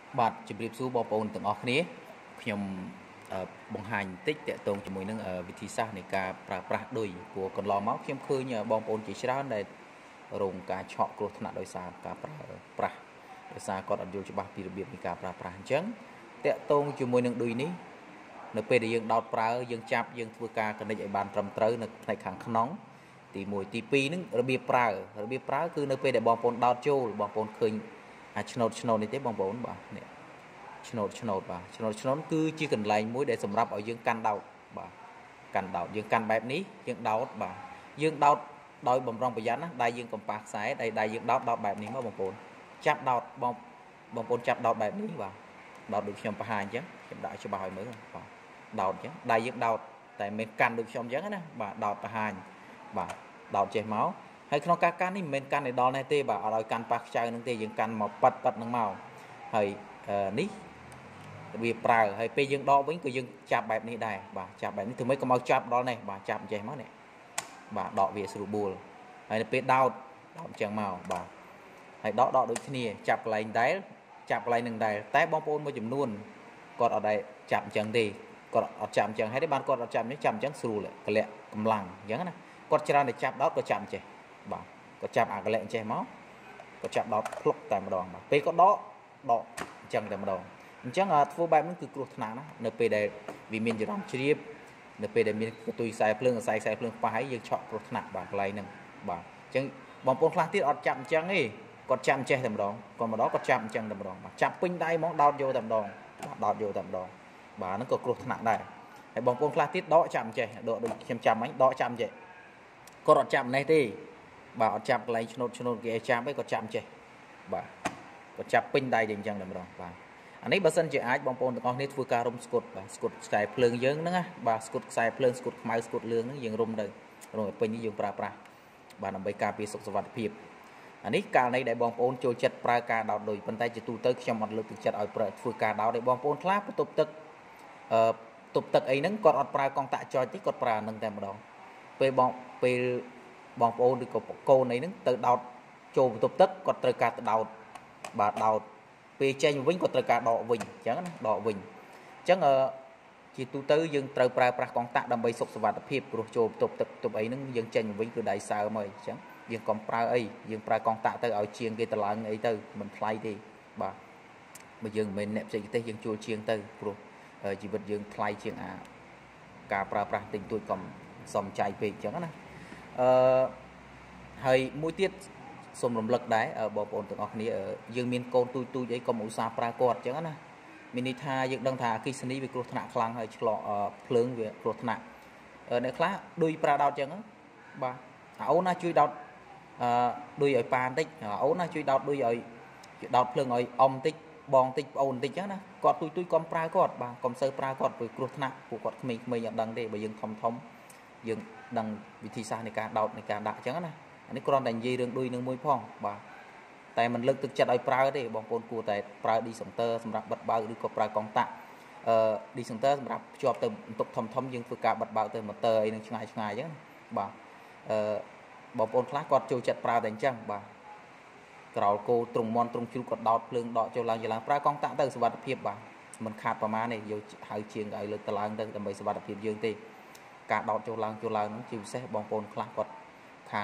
បាទជម្រាបសួរបងប្អូនទាំងអស់គ្នាខ្ញុំបង្ហាញបន្តិចតកតងជាមួយនឹងវិធីសាស្ត្រនៃការប្រើប្រាស់ឌុយព្រោះកន្លងមកខ្ញុំឃើញបងប្អូនជាច្រើនដែលរងការឆក់គ្រោះថ្នាក់ដោយសារការប្រើប្រាស់ដោយសារគាត់អត់យល់ច្បាស់ពីរបៀបនៃការប្រើប្រាស់អញ្ចឹងតកតងជាមួយនឹងឌុយនេះនៅពេលដែលយើងដោតប្រើយើងចាប់យើងធ្វើការកណិចឲ្យបានត្រឹមត្រូវនៅផ្នែកខាងក្នុងទី1ទី2ហ្នឹងរបៀបប្រើគឺនៅពេលដែលបងប្អូនដោតចូលបងប្អូនឃើញឆ្នោតនេះទេបងប្អូនបាទនេះឆ្នោតបាទឆ្នោតគឺជាកន្លែងមួយដែលសម្រាប់ឲ្យយើងកាន់ដោតបាទកាន់ដោតយើងកាន់បែបនេះយើងដោតបាទយើងដោតដោយបំរុងប្រយ័ត្នណាដៃយើងកំប៉ះខ្សែដៃយើងដោតបែបនេះមកបងប្អូនចាប់ដោតបងប្អូនចាប់ដោតបែបនេះបាទដោតដូចខ្ញុំបង្ហាញអញ្ចឹងខ្ញុំដាក់ច្បាស់ឲ្យមើលបាទដោតអញ្ចឹងដៃយើងដោតតែមិនកាន់ដូចខ្ញុំអញ្ចឹងណាបាទដោតបង្ហាញបាទដោតចេះមកហើយក្នុងការកាន់នេះមិនមែនកាន់ឲ្យដល់នេះទេបាទអត់ឲ្យកាន់ប៉ះខ្ចៅនឹងទេយើងកាន់មកប៉ាត់នឹងមកហើយនេះវាប្រើហើយពេលយើងដកវិញក៏យើងចាប់បែបនេះដែរបាទចាប់បែបនេះធ្វើម៉េចកុំឲ្យចាប់ដល់នេះបាទចាប់អញ្ចេះមកនេះបាទដកវាស្រួលបួលហើយនៅពេលដោតអញ្ចឹងមកបាទហើយដកដូចគ្នាចាប់កន្លែងដែរចាប់កន្លែងនឹងដែរតែបងប្អូនមួយចំនួនគាត់អត់ដែរចាប់អញ្ចឹងទេគាត់អត់ចាប់អញ្ចឹងហើយទេបានគាត់អត់ចាប់នេះចាប់អញ្ចឹងស្រួលកលាក់កម្លាំងអញ្ចឹងណាគាត់ច្រើនតែចាប់ដោតក៏ចាប់អញ្ចេះបាទគាត់ចាប់អាកលាក់អញ្ចេះមកគាត់ចាប់ដោតភ្លុកតែម្ដងបាទពេលគាត់ដកអញ្ចឹងតែម្ដងអញ្ចឹងធ្វើបែបនេះគឺគ្រោះថ្នាក់ណានៅពេលដែលវាមានចរន្តជ្រាបនៅពេលដែលមានកន្ទុយខ្សែភ្លើងខ្សែភ្លើងប៉ះហើយយើងឆក់គ្រោះថ្នាក់បាទកន្លែងហ្នឹងបាទអញ្ចឹងបងប្អូនខ្លះទៀតអត់ចាប់អញ្ចឹងទេគាត់ចាំចេះតែម្ដងគាត់ចាប់អញ្ចឹងតែម្ដងបាទចាប់ពេញដៃហ្មងដោតយកតែម្ដងដោតយកតែម្ដងបាទហ្នឹងក៏គ្រោះថ្នាក់ដែរហើយបងប្អូនខ្លះទៀតដកចាប់អញ្ចេះដកដូចខ្ញុំចាំអញដកចាប់អញ្ចេះគាត់អត់ចាប់នេះទេបាទអត់ចាប់កន្លែងឆ្នោតគេឲ្យចាប់ឯងគាត់ចាប់អញ្ចេះបាទគាត់ចាប់ពេញដៃតែអញ្ចឹងតែម្ដងបាទអានេះបើសិនជាអាចបងប្អូនទាំងអស់គ្នាធ្វើការរុំស្គុតបាទស្គុតខ្សែភ្លើងយើងហ្នឹងណាបាទស្គុតខ្សែភ្លើងស្គុតខ្មៅស្គុតលឿងហ្នឹងយើងរុំទៅរុំឲ្យពេញនេះយើងប្រើប្រាស់បាទដើម្បីការពារសុខសុវត្ថិភាពអានេះករណីដែលបងប្អូនចូលចិត្តប្រើការដោតលុយប៉ុន្តែជាទូទៅខ្ញុំអត់លើកទឹកចិត្តឲ្យធ្វើការដោតទេបងប្អូនខ្លះបន្ទប់ទឹកទប់ទឹកអីហ្នឹងគាត់អត់ប្រើកង់តាក់ចុចទេគាត់ប្រើហ្នឹងតែម្ដងពេលបងប្អូនឬក៏កូនអីហ្នឹងទៅដោតចូលបន្ទប់ទឹកគាត់ត្រូវការទៅដោតបាទដោតពេលចេញវិញក៏ត្រូវការដកវិញអញ្ចឹងណាដកវិញអញ្ចឹងជាទូទៅយើងត្រូវប្រើប្រាស់កង់តាក់ដើម្បីសុខសុវត្ថិភាពព្រោះចូលបន្ទប់ទឹកបន្ទប់អីហ្នឹងយើងចេញវិញគឺដៃសើមកអញ្ចឹងយើងកុំប្រើអីយើងប្រើកង់តាក់ទៅឲ្យជាងគេតឡើងអីទៅមិនថ្លៃទេបាទបើយើងមិនមែនអ្នកបច្ចេកទេសយើងជួលជាងទៅព្រោះជីវិតយើងថ្លៃជាងការប្រើប្រាស់ទិញទួចកុំសំចៃពេកអញ្ចឹងណាហើយមួយទៀតសូមរំលឹកដែរបងប្អូនទាំងអស់គ្នាយើងមានកូនទូចអីកុំឧស្សាហ៍ប្រើគាត់អញ្ចឹងណាមានន័យថាយើងដឹងថាអគ្គិសនីវាគ្រោះថ្នាក់ខ្លាំងហើយឆ្លងភ្លើងវាគ្រោះថ្នាក់អ្នកខ្លះដូចប្រើដោតអញ្ចឹងបាទអូនណាជួយដោតដូចឲ្យប៉ាបន្តិចអូនណាជួយដោតដូចឲ្យដោតភ្លើងឲ្យអ៊ំបន្តិចបងបន្តិចប្អូនបន្តិចអញ្ចឹងណាគាត់ទូចកុំប្រើគាត់បាទកុំសូវប្រើគាត់ព្រោះគ្រោះថ្នាក់ពួកគាត់ក្មេងៗអត់ដឹងទេបើយើងធំយើងដឹងវិធីសាស្ត្រនៃការដោតនៃការដាក់អញ្ចឹងណាអានេះគ្រាន់តែនិយាយរឿងឌុយនឹងមួយផងបាទតែមិនលើកទឹកចិត្តឲ្យប្រើទេបងប្អូនគួរតែប្រើឌីសង់ទ័រសម្រាប់បិទបើកឬក៏ប្រើកង់តាក់ឌីសង់ទ័រសម្រាប់ភ្ជាប់ទៅបន្ទប់ធំយើងធ្វើការបិទបើកទៅម៉ូទ័រអីនឹងឆ្ងាយអញ្ចឹងបាទបងប្អូនខ្លះគាត់ចូលចិត្តប្រើតែអញ្ចឹងបាទក្រោលគោទ្រង់មន់ទ្រង់ជ្រូកគាត់ដោតភ្លើងដកចូលឡើងប្រើកង់តាក់ទៅសុវត្ថិភាពបាទមិនខាតប្រមាណទេយកហៅជាងឲ្យលើកទៅឡើងទៅដើម្បីសុវត្ថិភាពយើងទេការដោតចូលឡើងហ្នឹងជាពិសេសបងប្អូនខ្លះគាត់ខាង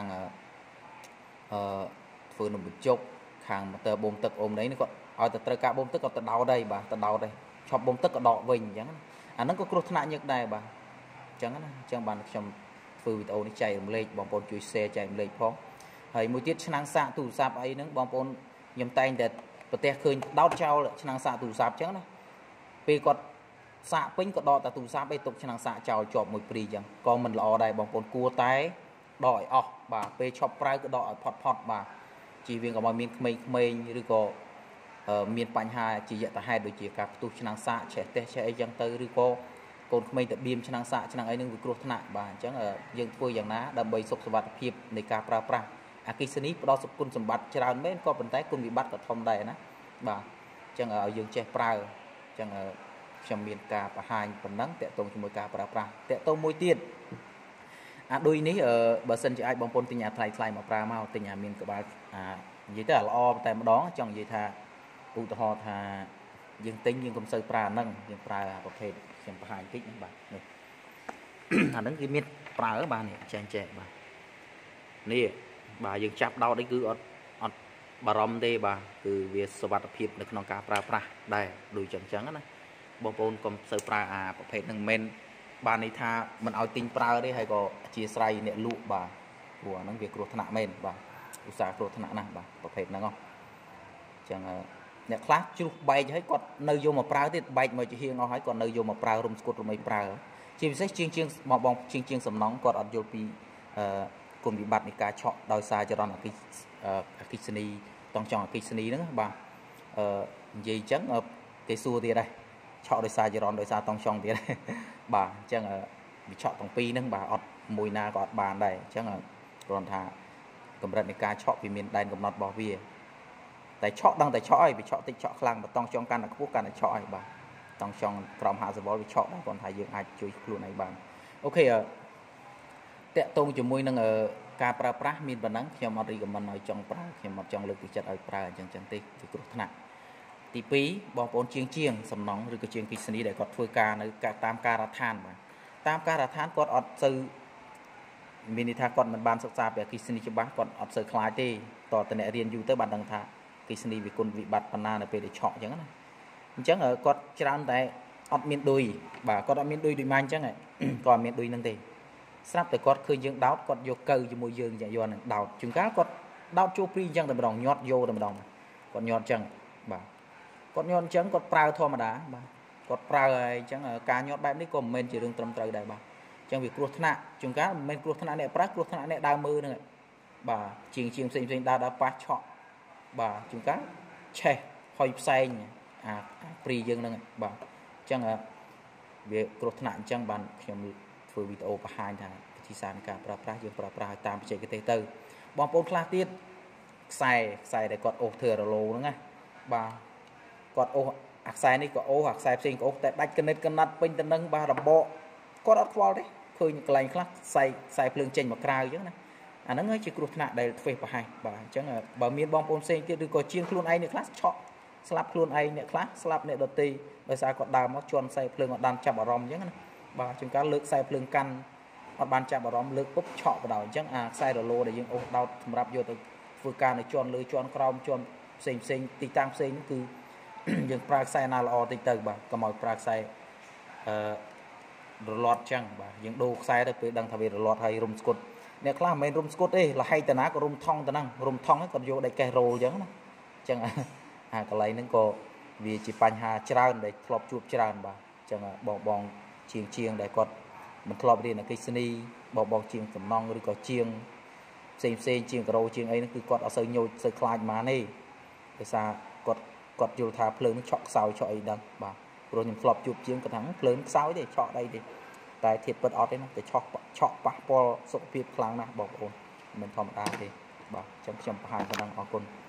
ធ្វើនំបញ្ចុកខាងម៉ូទ័របូមទឹកអូមនេះគាត់ឲ្យទៅត្រូវការបូមទឹកគាត់ទៅដោតដែរបាទទៅដោតដែរឈប់បូមទឹកក៏ដកវិញអញ្ចឹងអាហ្នឹងក៏គ្រោះថ្នាក់ញឹកដែរបាទអញ្ចឹងណាអញ្ចឹងបានខ្ញុំធ្វើវីដេអូនេះចែករំលែកបងប្អូនជួយ share ចែករំលែកផងហើយមួយទៀតឆ្នាំងសាកទូរស័ព្ទអីហ្នឹងបងប្អូនខ្ញុំតែងតែប្រទះឃើញដោតចោលឆ្នាំងសាកទូរស័ព្ទអញ្ចឹងណាពេលគាត់សាកពេញក៏ដកតែទូរស័ព្ទឯងទុកឆ្នាំងសាកចោលជាប់មួយព្រីអញ្ចឹងក៏មិនល្អដែរបងប្អូនគួរតែដកឲ្យអស់បាទពេលឈប់ប្រើគឺដកឲ្យផុតបាទជៀសវាងកុំឲ្យមានក្មេងឬក៏មានបញ្ហាជាយថាហេតុដូចជាការផ្ទុះឆ្នាំងសាកឆេះឆេះអីចឹងទៅឬក៏កូនក្មេងទៅបៀមឆ្នាំងសាកឆ្នាំងអីនឹងវាគ្រោះថ្នាក់បាទអញ្ចឹងយើងធ្វើយ៉ាងណាដើម្បីសុខសុវត្ថិភាពនៃការប្រើប្រាស់អគ្គិសនីផ្ដល់គុណសម្បត្តិច្រើនមែនក៏ប៉ុន្តែគុណវិបត្តិក៏ធំដែរណាបាទអញ្ចឹងឲ្យយើងចេះប្រើអញ្ចឹងខ្ញុំមានការបង្ហាញប៉ុណ្ណឹងតកតងជាមួយការប្រើប្រាស់តកតងមួយទៀតអាឌុយនេះបើសិនជាអាចបងប្អូនទិញអាថ្លៃមកប្រើមកទិញអាមានក្បាលនិយាយទៅល្អតែម្ដងចង់និយាយថាឧទាហរណ៍ថា dương tính dương công sơ pra nâng dương pra làประเภท xem hai kích các bạn này à nâng cái miết pra ở bà này chèn chè bà nè bà dương chắp đau đấy cứ ọt bà rom đây bà từ việc sờ vặt phiệt được nòng cá pra đây đùi chẳng trắng á bông bồn công sơ pra à ประเภท nâng men bà này tha mình ao tinh pra đấy hay có chia sài nè lụ bà của nâng việc ruột thạ men bàอุตสาหruột thạ nè bà ประเภท nâng không chẳng nè class chú bay cho thấy còn nơi vô mà prao thì bay mà chỉ hiên nó hỏi còn nơi vô mà prao rung squat rồi mấy prao chỉ biết chiên mọc bong chiên sầm nóng còn ở vô pi cùng bị bạt này cá chọn đòi xa cho đó là cái sini toàn chọn cái sini nữa bà gì chẳng cái xua thì đây chọn đòi xa cho đó đòi xa toàn chọn thì đây bà chẳng bị chọn toàn pi nữa bà ọt mùi na có ọt bàn đây chẳng còn thà cầm rận này cá chọn vì miền đài cầm nọt bỏ bia tại chọn đang tại chọn bị chọn tích chọn khlang và tông trong căn là quốc căn là chọn bà tông trong from hạ bó bị chọn còn thay dựng ai chui luôn này bạn ok tệ tôn cho môi năng ở ca pra miền bản nắng khi mà đi của mình ở trong pra khi mà trong lực chặt ở pra chẳng chẳng tê thì cũng thằng tí pí bom bồn chiêng sầm nóng rồi cái chiêng kỳ sinh để có phơi ca nơi cả tam ca ra than mà tam ca ra than có ọt sư mình đi thà còn mình ban sắp xa về kỳ sinh cho bác còn ọt sư khai tê tỏ từ nãy riêng du tới bạn đằng thà kỳ sinh vì con vị bát panna là về để chọn chẳng này chẳng ở con tràn tại ọt miền đùi bà con ọt miền đùi đùi man chẳng này còn miền đùi nâng tê sắp tới con khơi dương đáo con vô cơ cho môi dương dạ vô này đào chúng cá con đào chua pri chẳng tầm đồng nhọt vô tầm đồng con nhọt chẳng bà con nhọt chẳng con prao thôi mà đã bà con prao này chẳng cá nhọt bám đấy còn men chỉ đường tầm trời đại bà chẳng việc cua thna chúng cá men cua thna này prác cua thna này đau mưa nữa bà chiên xinh đau pa chọn bà chúng cá che hơi say à pri dương nữa bà chẳng việc cua thna chẳng bàn vừa video và hai thằng thì sàn cả pra dương pra tam chạy cái tư bom bồn class tiết xài để còn ô thừa lồ nữa nghe bà còn ô xài này có ô hoặc xài sinh ô tại bách cái nát pin tân nâng ba đập bộ có đắt vào đấy khơi những cái class xài phương trên một cài chứ này à nó ngay chỉ cột nạ đây phê và hai bà chẳng là bà miền bom bồn sinh kia đừng có chiên luôn ai nữa class chọn slap luôn ai nữa class slap nữa đầu ti bây giờ còn đào nó chọn xài phương còn đan chạm ở rom chứ này bà chúng ta lược xài phương căn hoặc ban chạm vào đó lược bốc chọn vào đầu chẳng à xài đồ lô để những ô đau thầm rạp vô từ vừa can để chọn lưới chọn crom chọn xinh tì tăng xinh cứ những pra xài nào là tì từ bà còn mọi pra xài đồ lọt chẳng bà những đồ xài được đăng thà về đồ lọt hay rum scot nè class main rum scot ấy là hay tên á có rum thong ấy còn vô đây cây rô chẳng nó chẳng à cái này nó có vì chỉ pan hà tràn để lọp chuột tràn bà chẳng à bong chiêng để còn mình lọp đi là cây sini bong chiêng tầm non rồi có chiêng xem chiêng rô chiêng ấy nó cứ còn ở sợi nhồi sợi khai mà này để xa còn vô thà phơi nó chọn sao chọn ấy đằng bà rồi mình lọp chuột chiêng cái thắng phơi sao để chọn đây thì tại thiệt bật ọt đấy nó để chọn bạc po sụp phiệt kháng nè bọc ổn mình thòng đá thì bà trong hai con đang ở con